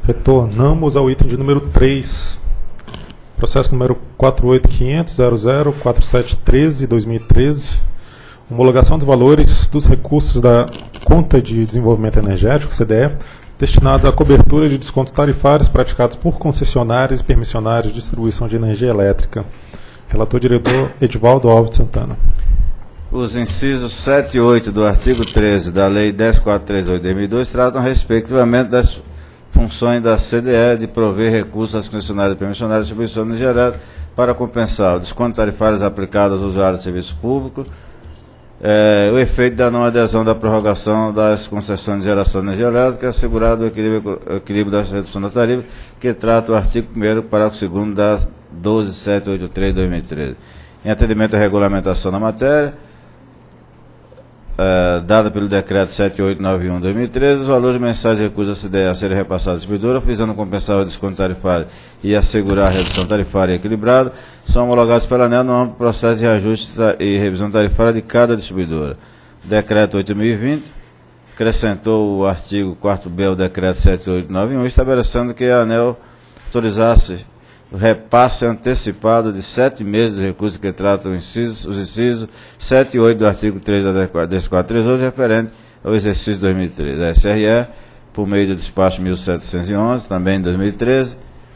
Retornamos ao item de número 3. Processo número 48.500.00.4713/2013. Homologação dos valores dos recursos da Conta de Desenvolvimento Energético, CDE, destinados à cobertura de descontos tarifários praticados por concessionários e permissionários de distribuição de energia elétrica. Relator diretor Edivaldo Alves Santana. Os incisos 7 e 8 do artigo 13 da Lei 10.438/2002 tratam respectivamente das funções da CDE de prover recursos às concessionárias e permissionárias de distribuição de energia elétrica para compensar o desconto tarifário aplicado aos usuários de serviço público, o efeito da não adesão da prorrogação das concessões de geração de energia elétrica, assegurado o equilíbrio da redução da tarifa, que trata o artigo 1º, parágrafo 2º da 12.783/2013. Em atendimento à regulamentação da matéria, dada pelo decreto 7891/2013, os valores mensais de recursos da CDE a serem repassados à distribuidora, visando compensar o desconto tarifário e assegurar a redução tarifária equilibrada, são homologados pela ANEEL no âmbito do processo de reajuste e revisão tarifária de cada distribuidora. Decreto 8.020 acrescentou o artigo 4b ao decreto 7891, estabelecendo que a ANEEL autorizasse o repasse antecipado de 7 meses de recursos que tratam os incisos 7 e 8 do artigo 3 da 10.438, referente ao exercício 2013. A SRE, por meio do despacho 1711, também em 2013,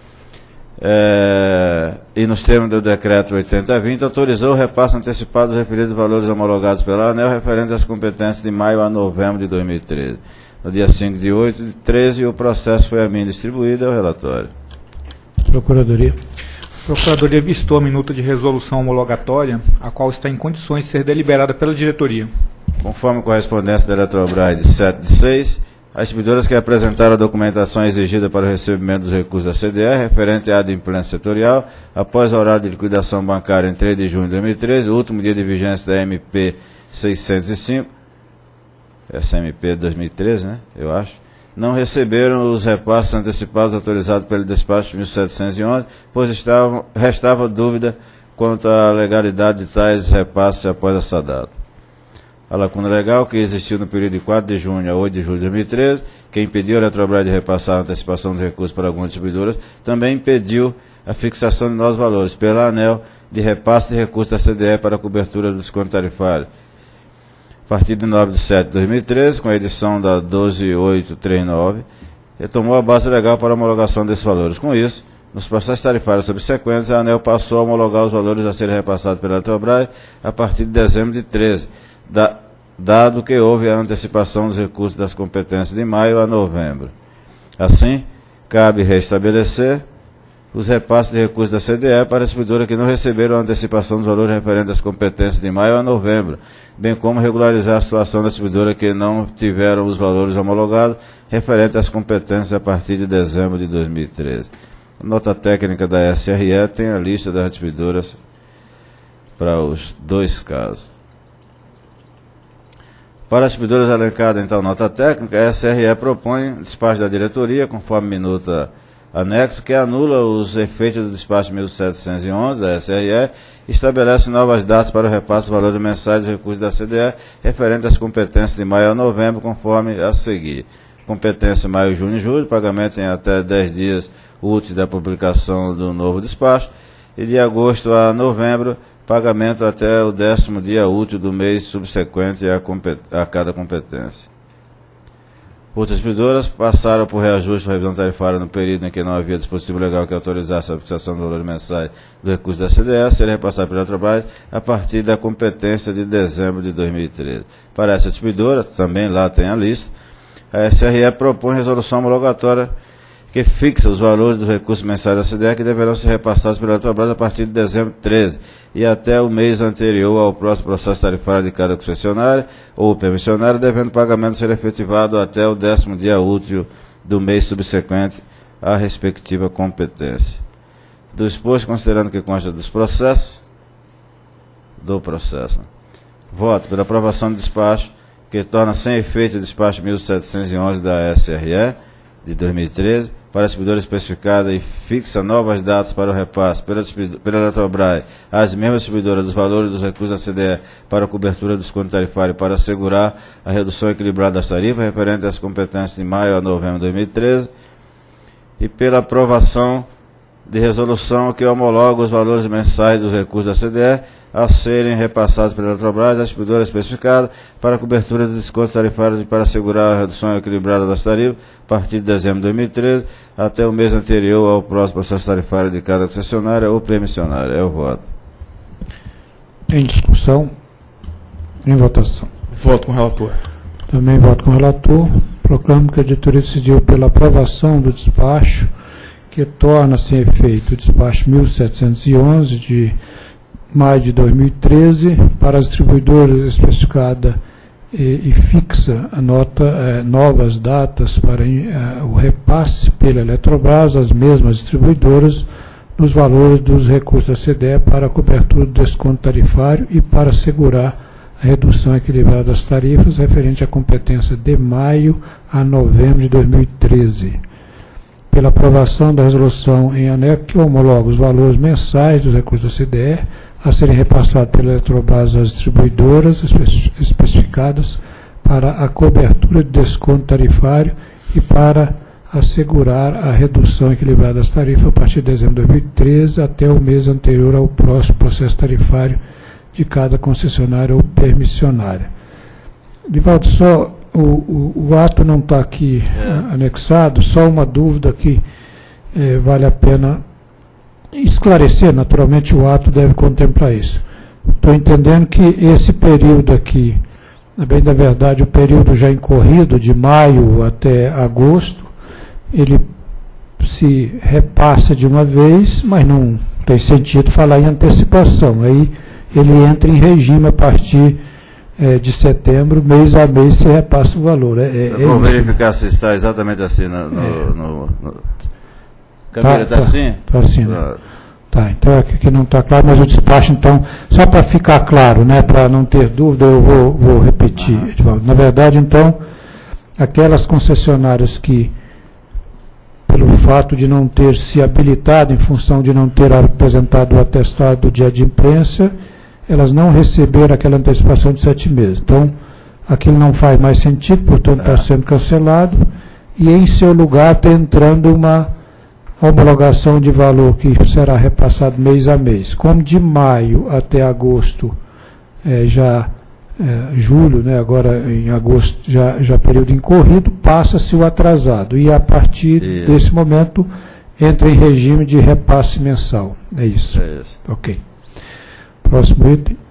e nos termos do decreto 8020, autorizou o repasse antecipado dos referidos valores homologados pela ANEEL referentes às competências de maio a novembro de 2013. No dia 5 de 8 de 13, o processo foi a mim distribuído ao relatório. Procuradoria. A Procuradoria vistou a minuta de resolução homologatória, a qual está em condições de ser deliberada pela diretoria. Conforme a correspondência da Eletrobras de 7 de 6, as distribuidoras que apresentaram a documentação exigida para o recebimento dos recursos da CDE, referente à adimplência setorial, após o horário de liquidação bancária em 3 de junho de 2013, o último dia de vigência da MP 605, essa MP de 2013, né, eu acho, não receberam os repasses antecipados autorizados pelo despacho 1711, pois restava dúvida quanto à legalidade de tais repasses após essa data. A lacuna legal que existiu no período de 4 de junho a 8 de julho de 2013, que impediu a Eletrobras de repassar a antecipação dos recursos para algumas distribuidoras, também impediu a fixação de novos valores pela ANEEL de repasse de recursos da CDE para a cobertura do desconto tarifário. A partir de 9 de 7 de 2013, com a edição da 12839, retomou a base legal para a homologação desses valores. Com isso, nos processos tarifários subsequentes, a ANEEL passou a homologar os valores a serem repassados pela Eletrobras a partir de dezembro de 13, dado que houve a antecipação dos recursos das competências de maio a novembro. Assim, cabe restabelecer os repasses de recursos da CDE para a distribuidora que não receberam a antecipação dos valores referentes às competências de maio a novembro, bem como regularizar a situação da distribuidora que não tiveram os valores homologados referentes às competências a partir de dezembro de 2013. A nota técnica da SRE tem a lista das distribuidoras para os dois casos. Para as distribuidoras elencadas em tal nota técnica, a SRE propõe despacho da diretoria, conforme minuta anexo, que anula os efeitos do despacho 1711 da SRE e estabelece novas datas para o repasse dos valores mensais dos recursos da CDE referente às competências de maio a novembro, conforme a seguir. Competência maio, junho e julho, pagamento em até 10 dias úteis da publicação do novo despacho, e de agosto a novembro, pagamento até o 10º dia útil do mês subsequente a cada competência. Outras distribuidoras passaram por reajuste ou revisão tarifária no período em que não havia dispositivo legal que autorizasse a fixação do valor mensais do recurso da CDE a serem repassados pela Eletrobras a partir da competência de dezembro de 2013. Para essa distribuidora, também lá tem a lista, a SRE propõe resolução homologatória que fixa os valores dos recursos mensais da CDE que deverão ser repassados pela Eletrobras a partir de dezembro de 13 e até o mês anterior ao próximo processo tarifário de cada concessionária ou permissionária, devendo o pagamento ser efetivado até o 10º dia útil do mês subsequente à respectiva competência. Do exposto, considerando que consta do processo, voto pela aprovação do despacho que torna sem efeito o despacho 1711 da SRE de 2013, para a distribuidora especificada e fixa novas datas para o repasse pela Eletrobras às mesmas distribuidoras dos valores dos recursos da CDE para a cobertura do desconto tarifário para assegurar a redução equilibrada das tarifas referente às competências de maio a novembro de 2013 e pela aprovação de resolução que homologa os valores mensais dos recursos da CDE a serem repassados pela Eletrobras, a distribuidora especificada, para a cobertura de descontos tarifários e para assegurar a redução equilibrada das tarifas a partir de dezembro de 2013 até o mês anterior ao próximo processo tarifário de cada concessionária ou permissionária. É o voto. Em discussão? Em votação. Voto com o relator. Também voto com o relator. Proclamo que a diretoria decidiu pela aprovação do despacho que torna-se em efeito o despacho 1711 de maio de 2013 para as distribuidoras especificada e fixa a novas datas para o repasse pela Eletrobras às mesmas distribuidoras nos valores dos recursos da CDE para a cobertura do desconto tarifário e para assegurar a redução equilibrada das tarifas referente à competência de maio a novembro de 2013. Pela aprovação da resolução em anexo que homologa os valores mensais dos recursos da CDE a serem repassados pela Eletrobras às distribuidoras especificadas para a cobertura de desconto tarifário e para assegurar a redução equilibrada das tarifas a partir de dezembro de 2013 até o mês anterior ao próximo processo tarifário de cada concessionária ou permissionária. Divaldo, só o ato não está aqui anexado, só uma dúvida que vale a pena esclarecer. Naturalmente o ato deve contemplar isso. Estou entendendo que esse período aqui, bem da verdade, o período já incorrido, de maio até agosto, ele se repassa de uma vez, mas não tem sentido falar em antecipação. Aí ele entra em regime a partir de setembro, mês a mês se repassa o valor. Vou verificar se está exatamente assim no Camila, está assim? Está assim, né? Tá, então aqui não está claro, mas o despacho, então, só para ficar claro, né, para não ter dúvida, eu vou repetir. Na verdade, então, aquelas concessionárias que, pelo fato de não ter se habilitado, em função de não ter apresentado o atestado do dia de imprensa, elas não receberam aquela antecipação de 7 meses. Então, aquilo não faz mais sentido, portanto, está sendo cancelado, e em seu lugar está entrando uma homologação de valor que será repassado mês a mês. Como de maio até agosto, julho, né, agora em agosto, já período incorrido, passa-se o atrasado, e a partir desse momento entra em regime de repasse mensal. É isso. É isso. Ok. Próximo item.